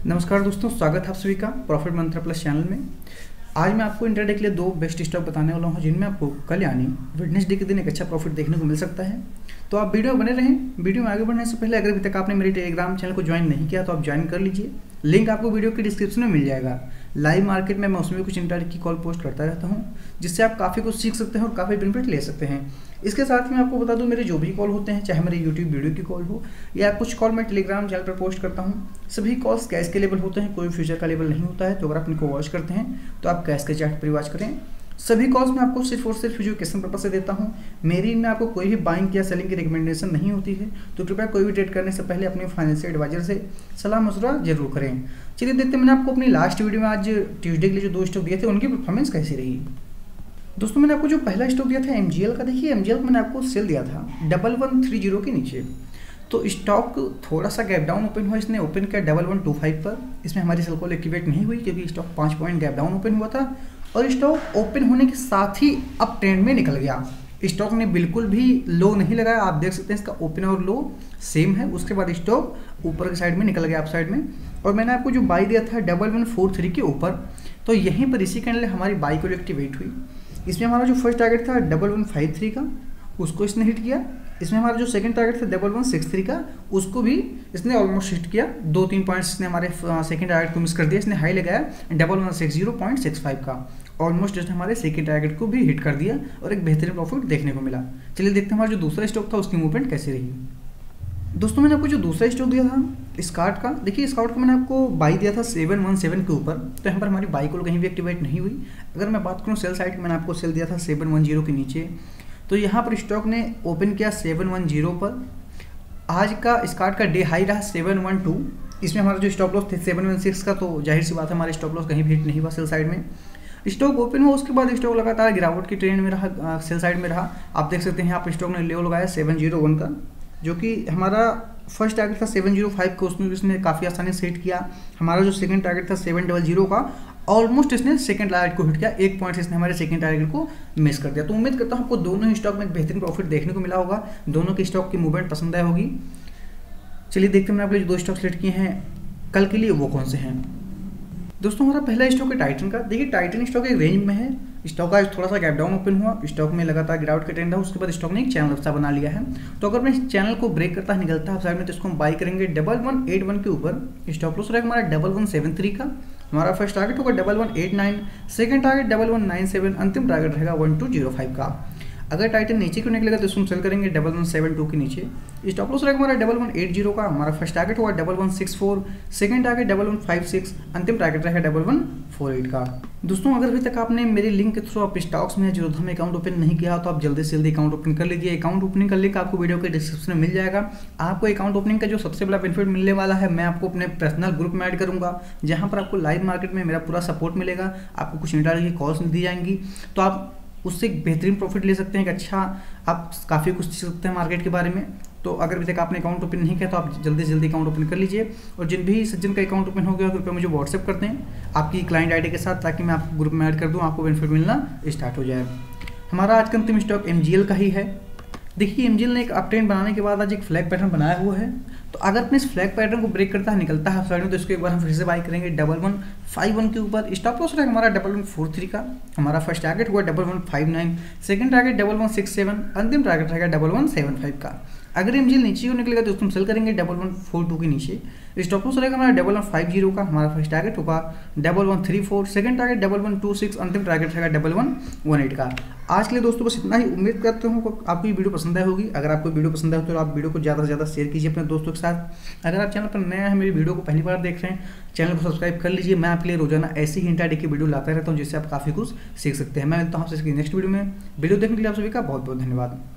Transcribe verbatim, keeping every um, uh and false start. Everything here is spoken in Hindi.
नमस्कार दोस्तों, स्वागत है आप सभी का प्रॉफिट मंत्र प्लस चैनल में। आज मैं आपको इंट्राडे के लिए दो बेस्ट स्टॉक बताने वाला हूं जिनमें आपको कल यानी वेडनेसडे के दिन एक अच्छा प्रॉफिट देखने को मिल सकता है। तो आप वीडियो में बने रहें। वीडियो में आगे बढ़ने से पहले अगर अभी तक आपने मेरे टेलीग्राम चैनल को ज्वाइन नहीं किया तो आप ज्वाइन कर लीजिए। लिंक आपको वीडियो के डिस्क्रिप्शन में मिल जाएगा। लाइव मार्केट में मैं उसमें कुछ इंट्राडे की कॉल पोस्ट करता रहता हूँ, जिससे आप काफ़ी कुछ सीख सकते हैं और काफ़ी बेनिफिट ले सकते हैं। इसके साथ ही मैं आपको बता दूं, मेरे जो भी कॉल होते हैं, चाहे मेरे यूट्यूब वीडियो की कॉल हो या कुछ कॉल मैं टेलीग्राम चैनल पर पोस्ट करता हूं, सभी कॉल्स कैश के लेवल होते हैं, कोई फ्यूचर का लेवल नहीं होता है। तो अगर आप इनको वॉच करते हैं तो आप कैश के चार्ट पर वॉच करें। सभी कॉल्स मैं आपको सिर्फ और सिर्फ एजुकेशन पर्पज से देता हूं। मेरी इनमें आपको कोई भी बाइंग या सेलिंग की रिकमेंडेशन नहीं होती है। तो कृपया कोई भी ट्रेड करने से पहले अपने फाइनेंशियल एडवाइजर से सलाह मशवरा जरूर करें। चलिए देखते हैं, मैंने आपको अपनी लास्ट वीडियो में आज ट्यूसडे के लिए जो दो स्टॉक दिए थे उनकी परफॉर्मेंस कैसी रही। दोस्तों, मैंने आपको जो पहला स्टॉक दिया था एमजीएल का, देखिए एमजीएल को मैंने आपको सेल दिया था डबल वन थ्री जीरो के नीचे। तो स्टॉक थोड़ा सा गैप डाउन ओपन हुआ, इसने ओपन किया डबल वन टू फाइव पर। इसमें हमारी सेल कॉल एक्टिवेट नहीं हुई क्योंकि स्टॉक पाँच पॉइंट गैप डाउन ओपन हुआ था और स्टॉक ओपन होने के साथ ही अप ट्रेंड में निकल गया। स्टॉक ने बिल्कुल भी लो नहीं लगाया, आप देख सकते हैं इसका ओपन और लो सेम है। उसके बाद स्टॉक ऊपर की साइड में निकल गया अप साइड में। और मैंने आपको जो बाई दिया था डबल वन फोर थ्री के ऊपर, तो यहीं पर इसी कैंडल हमारी बाई को एक्टिवेट हुई। इसमें हमारा जो फर्स्ट टारगेट था डबल वन फाइव थ्री का, उसको इसने हिट किया। इसमें हमारा जो सेकंड टारगेट था डबल वन सिक्स थ्री का, उसको भी इसने ऑलमोस्ट हिट किया। दो तीन पॉइंट्स इसने हमारे सेकंड टारगेट को मिस कर दिया। इसने हाई लगाया double one six zero point six five का, ऑलमोस्ट इसने हमारे सेकंड टारगेट को भी हिट कर दिया और एक बेहतरीन प्रॉफिट देखने को मिला। चलिए देखते हैं हमारा जो दूसरा स्टॉक था उसकी मूवमेंट कैसी रही। दोस्तों, मैंने आपको जो दूसरा स्टॉक दिया था स्कार्ट का, देखिए स्कार्ट को मैंने आपको बाई दिया था सेवन वन सेवन के ऊपर। तो यहाँ पर हमारी बाई को कहीं भी एक्टिवेट नहीं हुई। अगर मैं बात करूँ सेल साइड की, मैंने आपको सेल दिया था सेवन वन जीरो के नीचे। तो यहाँ पर स्टॉक ने ओपन किया सेवन वन जीरो पर। आज का स्कार्ट का डे हाई रहा सेवन वन टू। इसमें हमारा जो स्टॉप लॉस थे सेवन वन सिक्स का, तो जाहिर सी बात है हमारे स्टॉप लॉस कहीं भी हिट नहीं हुआ सेल साइड में। स्टॉक ओपन हुआ, उसके बाद स्टॉक लगातार गिरावट की ट्रेंड में रहा, सेल साइड में रहा। आप देख सकते हैं यहाँ पर स्टॉक ने लेवल लगाया सेवन जीरो वन का, जो कि हमारा फर्स्ट टारगेट था सेवन जीरो फाइव का, उसमें भी इसने काफ़ी आसानी से हिट किया। हमारा जो सेकंड टारगेट था सेवन डबल जीरो का, ऑलमोस्ट इसने सेकंड टारगेट को हिट किया। एक पॉइंट से इसने हमारे सेकंड टारगेट को मिस कर दिया। तो उम्मीद करता हूँ आपको दोनों ही स्टॉक में एक बेहतरीन प्रॉफिट देखने को मिला होगा। दोनों के स्टॉक की मूवमेंट पसंद आई होगी। चलिए देखते हैं मैंने आपके जो दो स्टॉक सेलेक्ट किए हैं कल के लिए वो कौन से हैं। दोस्तों, हमारा पहला स्टॉक है टाइटन का। देखिए टाइटन स्टॉक एक रेंज में है। स्टॉक आज थोड़ा सा गैप डाउन ओपन हुआ, स्टॉक में लगातार गिरावट का ट्रेंड था। उसके बाद स्टॉक ने एक चैनल अच्छा बना लिया है। तो अगर मैं इस चैनल को ब्रेक करता है निकलता है साइड में, तो इसको हम बाई करेंगे डबल वन एट वन के ऊपर। स्टॉप लॉस रहेगा हमारा डबल वन सेवन थ्री का। हमारा फर्स्ट टारगेट होगा double one eight nine, second target double one nine seven, अंतिम टारगेट रहेगा वन टू जीरो फाइव का। अगर टाइटन नीचे क्यों निकलेगा तो इसको हम सेल करेंगे डबल वन सेवन टू के नीचे। स्टॉप लॉस रहेगा हमारा डबल वन एट जीरो का। हमारा फर्स्ट टारगेट होगा double one six four, second target double one five six, अंतिम टारगेट रहेगा डबल वन फोर एट का। दोस्तों, अगर अभी तक आपने मेरे लिंक के थ्रू आप स्टॉक्स में जीरोधा में अकाउंट ओपन नहीं किया तो आप जल्दी से जल्दी अकाउंट ओपन कर लीजिए। अकाउंट ओपनिंग का लिंक आपको वीडियो के डिस्क्रिप्शन में मिल जाएगा। आपको अकाउंट ओपनिंग का जो सबसे बड़ा बेनिफिट मिलने वाला है, मैं आपको अपने पर्सनल ग्रुप में ऐड करूंगा, जहां पर आपको लाइव मार्केट में मेरा पूरा सपोर्ट मिलेगा। आपको कुछ इंट्राडे की कॉल्स दी जाएंगी, तो आप उससे एक बेहतरीन प्रॉफिट ले सकते हैं। एक अच्छा आप काफ़ी कुछ सीख सकते हैं मार्केट के बारे में। तो अगर अभी तक आपने अकाउंट ओपन नहीं किया तो आप जल्दी से जल्दी अकाउंट ओपन कर लीजिए। और जिन भी सज्जन का अकाउंट ओपन हो गया कृपया मुझे व्हाट्सएप करते हैं आपकी क्लाइंट आईडी के साथ, ताकि मैं आपको ग्रुप में ऐड कर दूँ, आपको बेनिफिट मिलना स्टार्ट हो जाए। हमारा आज का अंतिम स्टॉक एमजीएल का ही है। देखिए एमजीएल ने एक अप ट्रेंड बनाने के बाद आज एक फ्लैग पैटर्न बनाया हुआ है। तो अगर अपने इस फ्लैग पैटर्न को ब्रेक करता है निकलता है साइड में, तो इसको एक बार हम फिर से बाई करेंगे डबल वन फाइव वन के ऊपर। स्टॉप लॉस रहेगा हमारा डबल वन फोर थ्री का। हमारा फर्स्ट टारगेट हुआ double one five nine, second target double one six seven, अंतिम टारगेट रहेगा डबल वन सेवन फाइव का। अगर एमजीएल नीचे को निकलेगा तो उसको हम सेल करेंगे डबल वन फोर टू के नीचे। स्टॉप लॉस रहेगा हमारा डबल वन फाइव जीरो का। हमारा फर्स्ट टारगेट होगा double one three four, second target double one two six, अंतिम टारगेट रहेगा डबल वन वन एट का। आज के लिए दोस्तों बस इतना ही। उम्मीद करता हूँ आपको ये वीडियो पसंद आई होगी। अगर आपको वीडियो पसंद आए तो आप वीडियो को ज़्यादा से ज़्यादा शेयर कीजिए अपने दोस्तों के साथ। अगर आप चैनल पर नया है, मेरी वीडियो को पहली बार देख रहे हैं, चैनल को सब्सक्राइब कर लीजिए। मैं आपके लिए रोजाना ऐसी ही इंट्राडे की वीडियो लाता रहता हूँ, जिससे आप काफ़ी कुछ सीख सकते हैं। मैं मिलता हूँ आपसे नेक्स्ट वीडियो में। वीडियो देखने के लिए आप सभी का बहुत बहुत धन्यवाद।